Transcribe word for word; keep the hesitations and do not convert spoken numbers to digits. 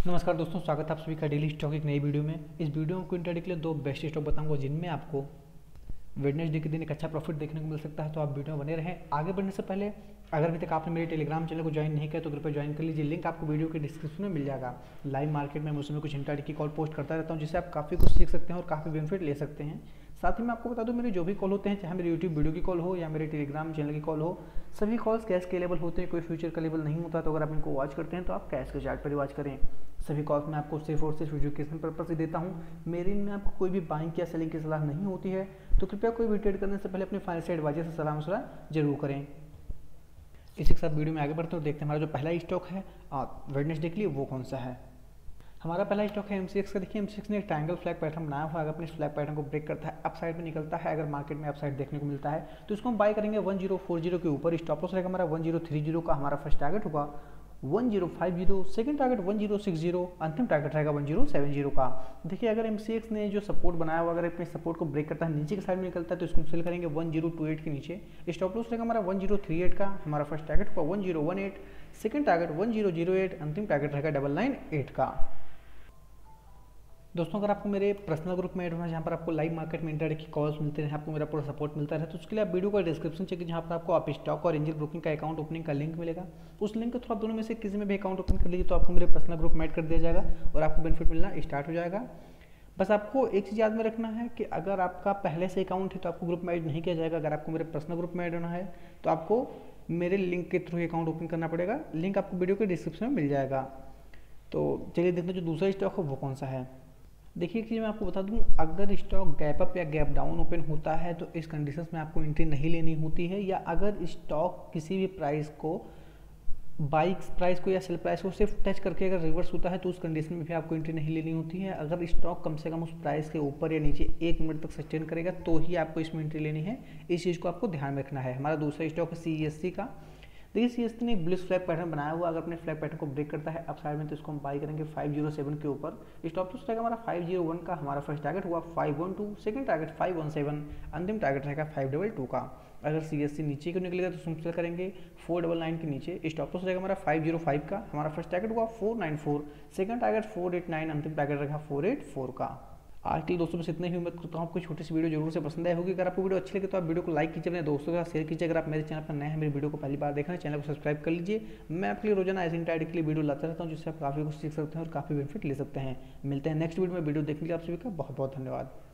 नमस्कार दोस्तों, स्वागत है आप सभी का डेली स्टॉक एक नई वीडियो में। इस वीडियो में इंट्राडे के लिए दो बेस्ट स्टॉक बताऊंगा जिनमें आपको वेडनेसडे के दिन एक अच्छा प्रॉफिट देखने को मिल सकता है। तो आप वीडियो में बने रहें। आगे बढ़ने से पहले अगर अभी तक आपने मेरे टेलीग्राम चैनल को ज्वाइन नहीं किया तो कृपया ज्वाइन कर लीजिए। लिंक आपको वीडियो के डिस्क्रिप्शन में मिल जाएगा। लाइव मार्केट में मैं उसमें कुछ इंट्राडे की कॉल पोस्ट करता रहता हूँ, जिससे आप काफ़ी कुछ सीख सकते हैं और काफ़ी बेनिफिट ले सकते हैं। साथ ही मैं आपको बता दूं, मेरे जो भी कॉल होते हैं, चाहे मेरे यूट्यूब वीडियो की कॉल हो या मेरे टेलीग्राम चैनल की कॉल हो, सभी कॉल्स कैश के लेवल होते हैं, कोई फ्यूचर का लेवल नहीं होता। तो अगर आप इनको वॉच करते हैं तो आप कैश के चार्ट पर ही वॉच करें। सभी कॉल्स मैं आपको सिर्फ और सिर्फ एजुकेशन पर्पज से देता हूँ। मेरी इनमें आपको कोई भी बाइंग या सेलिंग की सलाह नहीं होती है। तो कृपया कोई भी ट्रेड करने से पहले अपने फाइनेंशियल एडवाइजर से सलाह मशवरा जरूर करें। इसी के साथ वीडियो में आगे बढ़ते हैं और देखते हैं हमारा जो पहला स्टॉक है वेडनेसडे के लिए वो कौन सा है। हमारा पहला स्टॉक है एमसीएक्स का। देखिए एमसीएक्स ने एक ट्रायंगल फ्लैग पैटर्न बनाया हुआ है। अगर अपने इस फ्लैग पैटर्न को ब्रेक करता है, अप साइड में निकलता है, अगर मार्केट में अप साइड देखने को मिलता है तो इसको हम बाय करेंगे वन जीरो फोर जीरो के ऊपर। स्टॉप लॉस रहेगा हमारा वन जीरो थ्री जीरो का। हमारा फर्स्ट टारगेट होगा one zero five zero, second target one zero six zero, अंतिम टारगेट रहेगा वन जीरो सेवन जीरो का। देखिए अगर एमसीएक्स ने जो सपोर्ट बनाया हुआ, अगर अपने सपोर्ट को ब्रेक करता है, नीचे की साइड में निकलता है तो इसको सेल करेंगे वन जीरो टू एट के नीचे। स्टॉप लॉस रहेगा हमारा वन जीरो थ्री एट का। हमारा फर्स्ट टारगेट होगा one zero one eight, second target one zero zero eight, अंतिम टारगेट रहेगा डबल नाइन एट का। दोस्तों अगर आपको मेरे पर्सनल ग्रुप में ऐड होना है, जहाँ पर आपको लाइव मार्केट में इंट्राडे की कॉल्स मिलते हैं, आपको मेरा पूरा सपोर्ट मिलता है, तो उसके लिए आप वीडियो का डिस्क्रिप्शन चेक, जहाँ पर आपको आप स्टॉक और एंजल ब्रोकिंग का अकाउंट ओपनिंग का लिंक मिलेगा। उस लिंक के थ्रू आप दोनों में से किसी में भी अकाउंट ओपन कर लीजिए तो आपको मेरे पर्सनल ग्रुप में ऐड कर दिया जाएगा और आपको बेनिफिट मिलना स्टार्ट हो जाएगा। बस आपको एक चीज़ याद में रखना है कि अगर आपका पहले से अकाउंट है तो आपको ग्रुप में ऐड नहीं किया जाएगा। अगर आपको मेरे पर्सनल ग्रुप में ऐड होना है तो आपको मेरे लिंक के थ्रू अकाउंट ओपन करना पड़ेगा। लिंक आपको वीडियो के डिस्क्रिप्शन में मिल जाएगा। तो चलिए देखते हैं जो दूसरा स्टॉक है वो कौन सा है। देखिए कि मैं आपको बता दूं, अगर स्टॉक गैप अप या गैप डाउन ओपन होता है तो इस कंडीशंस में आपको एंट्री नहीं लेनी होती है। या अगर स्टॉक किसी भी प्राइस को बाइक प्राइस को या सेल प्राइस को सिर्फ टच करके अगर रिवर्स होता है तो उस कंडीशन में भी आपको एंट्री नहीं लेनी होती है। अगर स्टॉक कम से कम उस प्राइस के ऊपर या नीचे एक मिनट तक सस्टेन करेगा तो ही आपको इसमें एंट्री लेनी है। इस चीज़ को आपको ध्यान में रखना है। हमारा दूसरा स्टॉक है सी एस सी का। देखिए सी एस सी ने बुलिश फ्लैग पैटर्न बनाया हुआ। अगर अपने फ्लैग पैटर्न को ब्रेक करता है अप साइड में तो इसको हम बाई करेंगे फाइव जीरो सेवन के ऊपर। स्टॉप लॉस रहेगा हमारा फाइव जीरो वन का। हमारा फर्स्ट टारगेट हुआ five one two, second target five one seven, अंतिम टारगेट रहेगा फाइव डबल टू का। अगर सी एस सी नीचे क्यों निकलेगा तो हम सेल करेंगे फोर डबल नाइन के नीचे। स्टॉप लॉस रहेगा हमारा फाइव जीरो फाइव का। हमारा फर्स्ट टारगेट हुआ four nine four, second target four eight nine, अंतिम टारगेट रहेगा फोर एट फोर का। आज के दोस्तों बस इतना ही उम्मीद करता हूँ आपको छोटी सी वीडियो जरूर से पसंद आई होगी। अगर आपको वीडियो अच्छी लगे तो आप वीडियो को लाइक कीजिए, अपने दोस्तों के साथ शेयर कीजिए। अगर आप मेरे चैनल पर नए हैं, मेरी वीडियो को पहली बार देखना है, चैनल को सब्सक्राइब कर लीजिए। मैं आपके लिए रोजाना ऐसे इंट्राडे के लिए वीडियो लाता रहता हूँ, जिससे आप काफ़ी कुछ सीख सकते हैं और काफ़ी बेनिफिट ले सकते हैं। मिलते हैं नेक्स्ट वीडियो में। वीडियो देखने के लिए आप सभी का बहुत बहुत धन्यवाद।